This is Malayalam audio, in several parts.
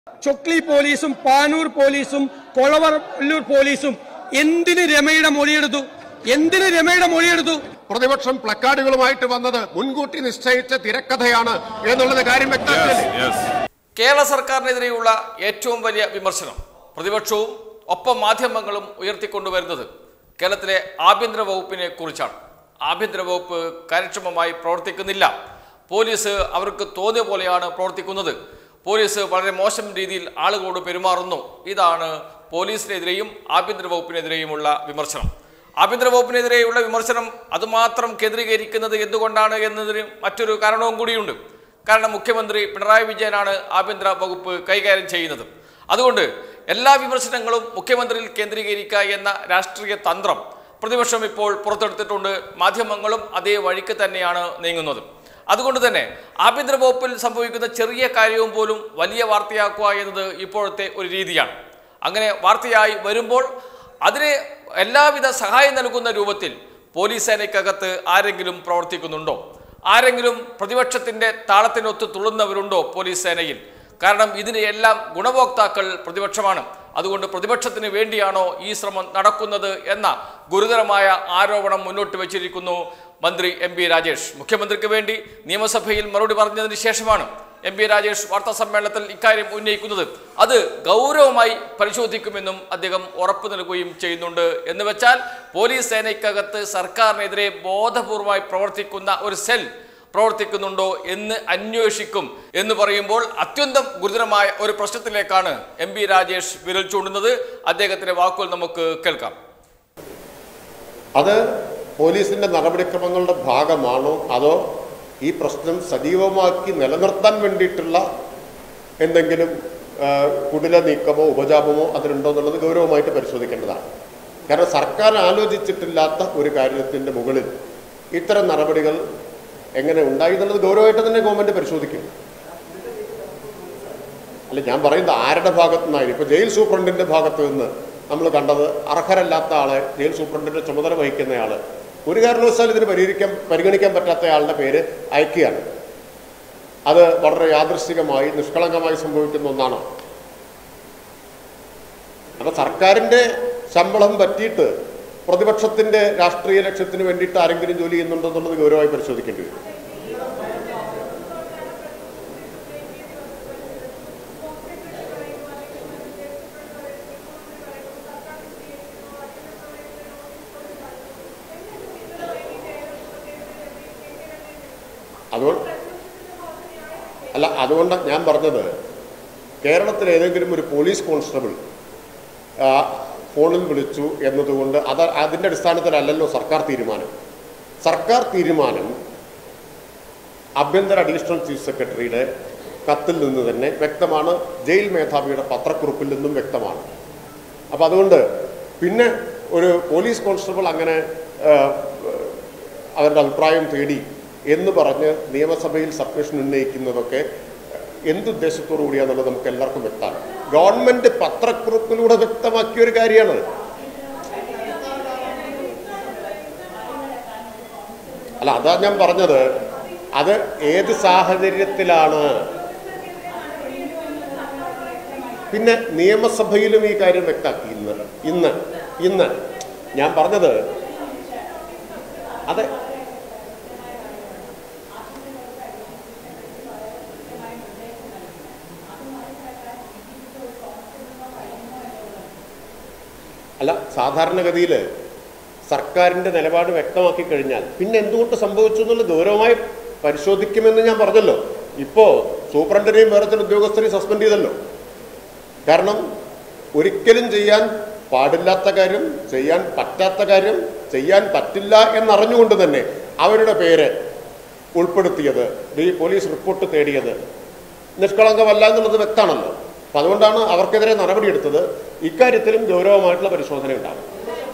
ചൊക്ലി പോലീസും പാനൂർ പോലീസും കൊളവല്ലൂർ പോലീസും എന്തിന് രമയുടെ മൊഴിയെടുത്തു? പ്രതിപക്ഷം പ്ലക്കാർഡുകളുമായിട്ട് വന്നത് മുൻകൂട്ടി നിശ്ചയിച്ച തിരക്കഥയാണ് എന്നുള്ളത് കാര്യം വ്യക്തമാക്കില്ലേ? കേരള സർക്കാരിനെതിരെയുള്ള ഏറ്റവും വലിയ വിമർശനം പ്രതിപക്ഷവും ഒപ്പം മാധ്യമങ്ങളും ഉയർത്തിക്കൊണ്ടുവരുന്നത് കേരളത്തിലെ ആഭ്യന്തര വകുപ്പിനെ കുറിച്ചാണ്. ആഭ്യന്തര വകുപ്പ് കാര്യക്ഷമമായി പ്രവർത്തിക്കുന്നില്ല. പോലീസ് അവർക്ക് തോന്നിയ പോലെയാണ് പ്രവർത്തിക്കുന്നത്. പോലീസ് വളരെ മോശം രീതിയിൽ ആളുകളോട് പെരുമാറുന്നു. ഇതാണ് പോലീസിനെതിരെയും ആഭ്യന്തര വകുപ്പിനെതിരെയുമുള്ള വിമർശനം. ആഭ്യന്തര വകുപ്പിനെതിരെയുള്ള വിമർശനം അതുമാത്രം കേന്ദ്രീകരിക്കുന്നത് എന്തുകൊണ്ടാണ് എന്നതിന് മറ്റൊരു കാരണവും കൂടിയുണ്ട്. കാരണം മുഖ്യമന്ത്രി പിണറായി വിജയനാണ് ആഭ്യന്തര വകുപ്പ് കൈകാര്യം ചെയ്യുന്നത്. അതുകൊണ്ട് എല്ലാ വിമർശനങ്ങളും മുഖ്യമന്ത്രിയിൽ കേന്ദ്രീകരിക്കുക എന്ന രാഷ്ട്രീയ തന്ത്രം പ്രതിപക്ഷം ഇപ്പോൾ പുറത്തെടുത്തിട്ടുണ്ട്. മാധ്യമങ്ങളും അതേ വഴിക്ക് തന്നെയാണ് നീങ്ങുന്നത്. അതുകൊണ്ട് തന്നെ ആഭ്യന്തര വകുപ്പിൽ സംഭവിക്കുന്ന ചെറിയ കാര്യവും പോലും വലിയ വാർത്തയാക്കുക എന്നത് ഇപ്പോഴത്തെ ഒരു രീതിയാണ്. അങ്ങനെ വാർത്തയായി വരുമ്പോൾ അതിന് എല്ലാവിധ സഹായം നൽകുന്ന രൂപത്തിൽ പോലീസ് സേനയ്ക്കകത്ത് ആരെങ്കിലും പ്രവർത്തിക്കുന്നുണ്ടോ? ആരെങ്കിലും പ്രതിപക്ഷത്തിൻ്റെ താളത്തിനൊത്ത് തുള്ളുന്നവരുണ്ടോ പോലീസ് സേനയിൽ? കാരണം ഇതിന് എല്ലാം ഗുണഭോക്താക്കൾ പ്രതിപക്ഷമാണ്. അതുകൊണ്ട് പ്രതിപക്ഷത്തിന് വേണ്ടിയാണോ ഈ ശ്രമം നടക്കുന്നത് എന്ന ഗുരുതരമായ ആരോപണം മുന്നോട്ട് വച്ചിരിക്കുന്നു മന്ത്രി എം പി രാജേഷ്. മുഖ്യമന്ത്രിക്ക് വേണ്ടി നിയമസഭയിൽ മറുപടി പറഞ്ഞതിന് ശേഷമാണ് എം പി രാജേഷ് വാർത്താ സമ്മേളനത്തിൽ ഇക്കാര്യം ഉന്നയിക്കുന്നത്. അത് ഗൗരവമായി പരിശോധിക്കുമെന്നും അദ്ദേഹം ഉറപ്പു നൽകുകയും ചെയ്യുന്നുണ്ട്. എന്ന് വെച്ചാൽ പോലീസ് സേനയ്ക്കകത്ത് സർക്കാരിനെതിരെ ബോധപൂർവമായി പ്രവർത്തിക്കുന്ന ഒരു സെൽ പ്രവർത്തിക്കുന്നുണ്ടോ എന്ന് അന്വേഷിക്കും എന്ന് പറയുമ്പോൾ അത്യന്തം ഗുരുതരമായ ഒരു പ്രശ്നത്തിലേക്കാണ് എം പി രാജേഷ് വിരൽ ചൂണ്ടുന്നത്. അദ്ദേഹത്തിന്റെ വാക്കുകൾ നമുക്ക് കേൾക്കാം. അത് പോലീസിന്റെ നടപടിക്രമങ്ങളുടെ ഭാഗമാണോ അതോ ഈ പ്രശ്നം സജീവമാക്കി നിലനിർത്താൻ വേണ്ടിയിട്ടുള്ള എന്തെങ്കിലും കുടില നീക്കമോ ഉപജാപമോ അതിനുണ്ടോ എന്നുള്ളത് ഗൗരവമായിട്ട് പരിശോധിക്കേണ്ടതാണ്. കാരണം സർക്കാർ ആലോചിച്ചിട്ടില്ലാത്ത ഒരു കാര്യത്തിന്റെ മുകളിൽ ഇത്തരം നടപടികൾ എങ്ങനെ ഉണ്ടായി എന്നുള്ളത് ഗൗരവമായിട്ട് തന്നെ ഗവൺമെന്റ് പരിശോധിക്കും. അല്ല, ഞാൻ പറയുന്നത് ആരുടെ ഭാഗത്തു നിന്നായിരുന്നു. ഇപ്പൊ ജയിൽ സൂപ്രണ്ടിന്റെ ഭാഗത്ത് നിന്ന് നമ്മൾ കണ്ടത് അർഹരല്ലാത്ത ആളെ ജയിൽ സൂപ്രണ്ടിന്റെ ചുമതല വഹിക്കുന്നയാള് ഒരു കാരണവശാലും ഇതിന് പരിഗണിക്കാൻ പറ്റാത്ത ആളുടെ പേര് അയക്കുകയാണ്. അത് വളരെ യാദൃശ്ചികമായി നിഷ്കളങ്കമായി സംഭവിക്കുന്ന ഒന്നാണ്. അപ്പൊ സർക്കാരിന്റെ ശമ്പളം പറ്റിയിട്ട് പ്രതിപക്ഷത്തിന്റെ രാഷ്ട്രീയ ലക്ഷ്യത്തിന് വേണ്ടിയിട്ട് ആരെങ്കിലും ജോലി ചെയ്യുന്നുണ്ടോ എന്നുള്ളത് ഗൗരവമായി പരിശോധിക്കേണ്ടി വരും. അതുകൊണ്ട് ഞാൻ പറഞ്ഞത് കേരളത്തിൽ ഏതെങ്കിലും ഒരു പോലീസ് കോൺസ്റ്റബിൾ ഫോണിൽ വിളിച്ചു എന്നതുകൊണ്ട് അതിൻ്റെ അടിസ്ഥാനത്തിലല്ലല്ലോ സർക്കാർ തീരുമാനം ആഭ്യന്തര അഡീഷണൽ ചീഫ് സെക്രട്ടറിയുടെ കത്തിൽ നിന്ന് തന്നെ വ്യക്തമാണ്. ജയിൽ മേധാവിയുടെ പത്രക്കുറിപ്പിൽ നിന്നും വ്യക്തമാണ്. അപ്പം അതുകൊണ്ട് പിന്നെ ഒരു പോലീസ് കോൺസ്റ്റബിൾ അങ്ങനെ അവരുടെ അഭിപ്രായം തേടി എന്ന് പറഞ്ഞ് നിയമസഭയിൽ സബ്മിഷൻ ഉന്നയിക്കുന്നതൊക്കെ എന്തുദ്ദേശത്തോടു കൂടിയാന്നുള്ളത് നമുക്ക് എല്ലാവർക്കും വ്യക്തമാണ്. ഗവൺമെന്റ് പത്രക്കുറിപ്പിലൂടെ വ്യക്തമാക്കിയ ഒരു കാര്യമാണ്. അല്ല, അതാ ഞാൻ പറഞ്ഞത്. അത് ഏത് സാഹചര്യത്തിലാണ്? പിന്നെ നിയമസഭയിലും ഈ കാര്യം വ്യക്തമാക്കി. ഇന്ന് ഞാൻ പറഞ്ഞത് അതെ, അല്ല, സാധാരണഗതിയിൽ സർക്കാരിൻ്റെ നിലപാട് വ്യക്തമാക്കി കഴിഞ്ഞാൽ പിന്നെ എന്തുകൊണ്ട് സംഭവിച്ചു എന്നുള്ളത് ഗൗരവമായി പരിശോധിക്കുമെന്ന് ഞാൻ പറഞ്ഞല്ലോ. ഇപ്പോൾ സൂപ്രണ്ടിനെയും വേറെ ചില ഉദ്യോഗസ്ഥരെയും സസ്പെൻഡ് ചെയ്തല്ലോ. കാരണം ഒരിക്കലും ചെയ്യാൻ പാടില്ലാത്ത കാര്യം, ചെയ്യാൻ പറ്റാത്ത കാര്യം, ചെയ്യാൻ പറ്റില്ല എന്നറിഞ്ഞുകൊണ്ട് തന്നെ അവരുടെ പേര് ഉൾപ്പെടുത്തിയത്, ഈ പോലീസ് റിപ്പോർട്ട് തേടിയത് നിഷ്കളങ്കമല്ല എന്നുള്ളത് വ്യക്തമാണല്ലോ. അപ്പം അതുകൊണ്ടാണ് അവർക്കെതിരെ നടപടിയെടുത്തത്. ഇക്കാര്യത്തിലും ഗൗരവമായിട്ടുള്ള പരിശോധന ഉണ്ടാകും.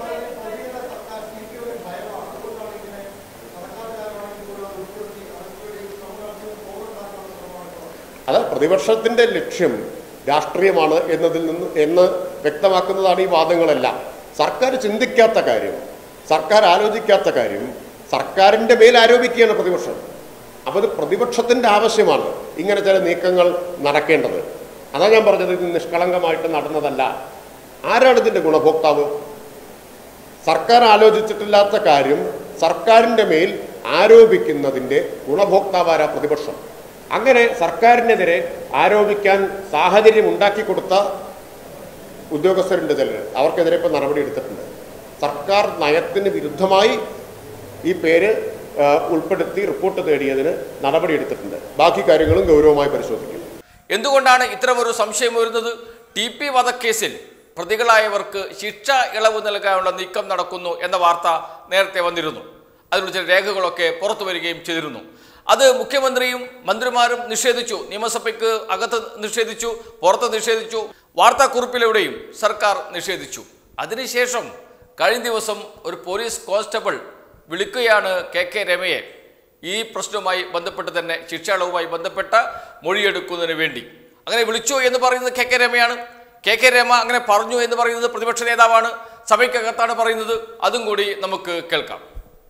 അത് പ്രതിപക്ഷത്തിന്റെ ലക്ഷ്യം രാഷ്ട്രീയമാണ് എന്ന് വ്യക്തമാക്കുന്നതാണ് ഈ വാദങ്ങളെല്ലാം. സർക്കാർ ചിന്തിക്കാത്ത കാര്യം, സർക്കാർ ആലോചിക്കാത്ത കാര്യം സർക്കാരിൻ്റെ മേൽ ആരോപിക്കുകയാണ് പ്രതിപക്ഷം. അപ്പോൾ അത് പ്രതിപക്ഷത്തിൻ്റെ ആവശ്യമാണ് ഇങ്ങനെ ചില നീക്കങ്ങൾ നടക്കേണ്ടത്. അതാ ഞാൻ പറഞ്ഞത്, ഇത് നിഷ്കളങ്കമായിട്ട് നടന്നതല്ല. ആരാണ് ഇതിൻ്റെ ഗുണഭോക്താവ്? സർക്കാർ ആലോചിച്ചിട്ടില്ലാത്ത കാര്യം സർക്കാരിൻ്റെ മേൽ ആരോപിക്കുന്നതിൻ്റെ ഗുണഭോക്താവാരാ? പ്രതിപക്ഷം. അങ്ങനെ സർക്കാരിനെതിരെ ആരോപിക്കാൻ സാഹചര്യം ഉണ്ടാക്കി കൊടുത്ത ഉദ്യോഗസ്ഥരുണ്ട് ചിലർ. അവർക്കെതിരെ ഇപ്പോൾ നടപടി എടുത്തിട്ടുണ്ട്. സർക്കാർ നയത്തിന് വിരുദ്ധമായി ഈ പേര് ഉൾപ്പെടുത്തി റിപ്പോർട്ട് തേടിയതിന് നടപടി എടുത്തിട്ടുണ്ട്. ബാക്കി കാര്യങ്ങളും ഗൗരവമായി പരിശോധിക്കും. എന്തുകൊണ്ടാണ് ഇത്തരമൊരു സംശയം വരുന്നത്? TP വധക്കേസിൽ പ്രതികളായവർക്ക് ശിക്ഷ ഇളവ് നൽകാനുള്ള നീക്കം നടക്കുന്നു എന്ന വാർത്ത നേരത്തെ വന്നിരുന്നു. അതിനുള്ള ചില രേഖകളൊക്കെ പുറത്തു വരികയും ചെയ്തിരുന്നു. അത് മുഖ്യമന്ത്രിയും മന്ത്രിമാരും നിഷേധിച്ചു. നിയമസഭയ്ക്ക് അകത്ത് നിഷേധിച്ചു, പുറത്ത് നിഷേധിച്ചു, വാർത്താക്കുറിപ്പിലൂടെയും സർക്കാർ നിഷേധിച്ചു. അതിനുശേഷം കഴിഞ്ഞ ദിവസം ഒരു പോലീസ് കോൺസ്റ്റബിൾ വിളിക്കുകയാണ് KK രമയെ ഈ പ്രശ്നവുമായി ബന്ധപ്പെട്ട് തന്നെ ശിക്ഷ ഇളവുമായി ബന്ധപ്പെട്ട മൊഴിയെടുക്കുന്നതിന് വേണ്ടി. അങ്ങനെ വിളിച്ചു എന്ന് പറയുന്നത് KK രമയാണ്. KK രമ അങ്ങനെ പറഞ്ഞു എന്ന് പറയുന്നത് പ്രതിപക്ഷ നേതാവാണ്, സഭയ്ക്കകത്താണ് പറയുന്നത്. അതും കൂടി നമുക്ക് കേൾക്കാം.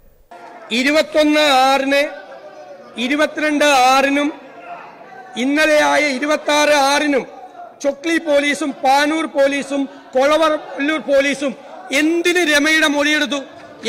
21/6 22/6 ഇന്നലെയായ 26/6 ചൊക്ലി പോലീസും പാനൂർ പോലീസും കൊളവല്ലൂർ പോലീസും എന്തിന് രമയുടെ മൊഴിയെടുത്തു?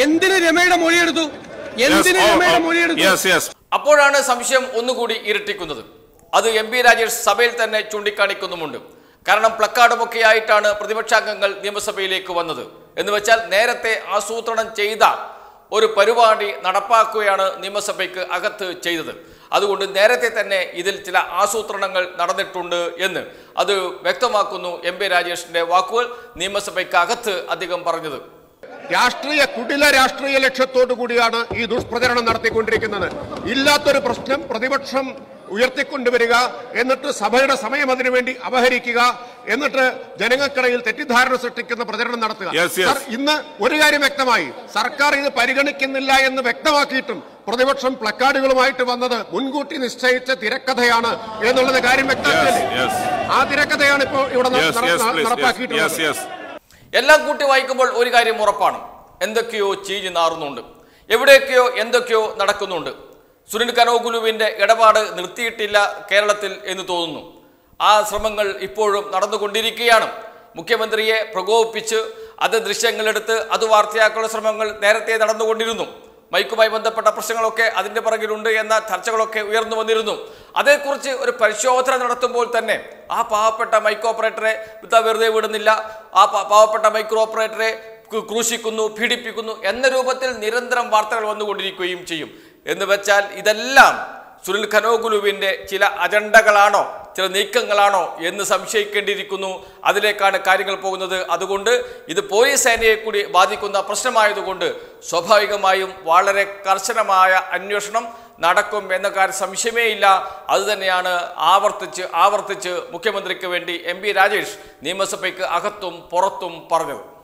അപ്പോഴാണ് സംശയം ഒന്നുകൂടി ഇരട്ടിക്കുന്നത്. അത് MP രാജേഷ് സഭയിൽ തന്നെ ചൂണ്ടിക്കാണിക്കുന്നുമുണ്ട്. കാരണം പ്ലക്കാർഡുമൊക്കെ ആയിട്ടാണ് പ്രതിപക്ഷാംഗങ്ങൾ നിയമസഭയിലേക്ക് വന്നത്. എന്ന് വെച്ചാൽ നേരത്തെ ആസൂത്രണം ചെയ്ത ഒരു പരിപാടി നടപ്പാക്കുകയാണ് നിയമസഭയ്ക്ക് അകത്ത് ചെയ്തത്. അതുകൊണ്ട് നേരത്തെ തന്നെ ഇതിൽ ചില ആസൂത്രണങ്ങൾ നടന്നിട്ടുണ്ട് എന്ന് അത് വ്യക്തമാക്കുന്നു MP രാജേഷിന്റെ വാക്കുകൾ നിയമസഭയ്ക്ക് അകത്ത് അദ്ദേഹം പറഞ്ഞത്. കുടില രാഷ്ട്രീയ ലക്ഷ്യത്തോടു കൂടിയാണ് ഈ ദുഷ്പ്രചരണം നടത്തിക്കൊണ്ടിരിക്കുന്നത്. ഇല്ലാത്തൊരു പ്രശ്നം പ്രതിപക്ഷം ഉയർത്തിക്കൊണ്ടുവരിക, എന്നിട്ട് സഭയുടെ സമയം അതിനുവേണ്ടി അപഹരിക്കുക, എന്നിട്ട് ജനങ്ങൾക്കിടയിൽ തെറ്റിദ്ധാരണ സൃഷ്ടിക്കുന്ന പ്രചരണം നടത്തുക. ഇന്ന് ഒരു കാര്യം വ്യക്തമായി, സർക്കാർ ഇത് പരിഗണിക്കുന്നില്ല എന്ന് വ്യക്തമാക്കിയിട്ടും പ്രതിപക്ഷം പ്ലക്കാർഡുകളുമായിട്ട് വന്നത് മുൻകൂട്ടി നിശ്ചയിച്ച തിരക്കഥയാണ് എന്നുള്ളത് കാര്യം വ്യക്തമാക്കില്ലേ? ആ തിരക്കഥയാണ് ഇപ്പോൾ ഇവിടെ നടപ്പാക്കിയിട്ടുള്ളത്. എല്ലാം കൂട്ടി വായിക്കുമ്പോൾ ഒരു കാര്യം ഉറപ്പാണ്, എന്തൊക്കെയോ ചീഞ്ഞു നാറുന്നുണ്ട്, എവിടെയൊക്കെയോ എന്തൊക്കെയോ നടക്കുന്നുണ്ട്. സുനിൽ കനോഗുലുവിന്റെ ഇടപാട് നിർത്തിയിട്ടില്ല കേരളത്തിൽ എന്ന് തോന്നുന്നു. ആ ശ്രമങ്ങൾ ഇപ്പോഴും നടന്നുകൊണ്ടിരിക്കുകയാണ്. മുഖ്യമന്ത്രിയെ പ്രകോപിപ്പിച്ച് അത് ദൃശ്യങ്ങളെടുത്ത് അത് വാർത്തയാക്കാനുള്ള ശ്രമങ്ങൾ നേരത്തെ നടന്നുകൊണ്ടിരുന്നു. മൈക്കുമായി ബന്ധപ്പെട്ട പ്രശ്നങ്ങളൊക്കെ അതിന്റെ പിറകിലുണ്ട് എന്ന ചർച്ചകളൊക്കെ ഉയർന്നു വന്നിരുന്നു. അതേക്കുറിച്ച് ഒരു പരിശോധന നടത്തുമ്പോൾ തന്നെ ആ പാവപ്പെട്ട മൈക്രോ ഓപ്പറേറ്ററെ വെറുതെ വിടുന്നില്ല, ആ പാവപ്പെട്ട മൈക്രോ ഓപ്പറേറ്ററെ ക്രൂശിക്കുന്നു, പീഡിപ്പിക്കുന്നു എന്ന രൂപത്തിൽ നിരന്തരം വാർത്തകൾ വന്നുകൊണ്ടിരിക്കുകയും ചെയ്യും. എന്ന് വെച്ചാൽ ഇതെല്ലാം സുനിൽ കനോഗുലുവിന്റെ ചില അജണ്ടകളാണോ, ചില നീക്കങ്ങളാണോ എന്ന് സംശയിക്കേണ്ടിയിരിക്കുന്നു. അതിലേക്കാണ് കാര്യങ്ങൾ പോകുന്നത്. അതുകൊണ്ട് ഇത് പോലീസ് സേനയെ കൂടി ബാധിക്കുന്ന പ്രശ്നമായതുകൊണ്ട് സ്വാഭാവികമായും വളരെ കർശനമായ അന്വേഷണം നടക്കും എന്ന കാര്യം സംശയമേ ഇല്ല. അതുതന്നെയാണ് ആവർത്തിച്ച് മുഖ്യമന്ത്രിക്ക് വേണ്ടി MP രാജേഷ് നിയമസഭയ്ക്ക് അകത്തും പുറത്തും പറഞ്ഞത്.